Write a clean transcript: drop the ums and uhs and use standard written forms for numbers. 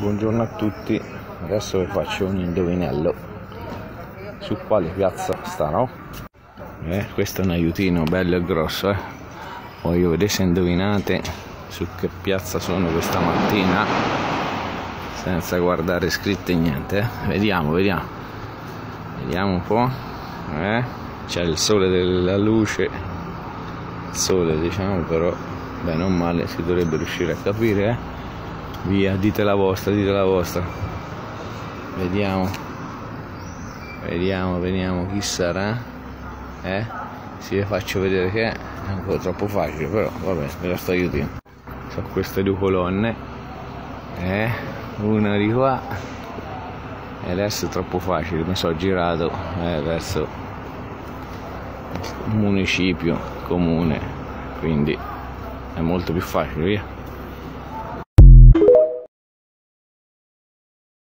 Buongiorno a tutti, adesso vi faccio un indovinello. Su quale piazza starò? Questo è un aiutino bello e grosso, Voglio vedere se indovinate su che piazza sono questa mattina, senza guardare scritte e niente, Vediamo un po', C'è il sole della luce, il sole diciamo, però bene o male si dovrebbe riuscire a capire, Via, dite la vostra. Vediamo chi sarà, Se vi faccio vedere che è un po' troppo facile, però vabbè, ve lo sto aiutando. Sono queste due colonne, una di qua, e adesso è troppo facile, mi sono girato verso un municipio, comune, quindi è molto più facile, via.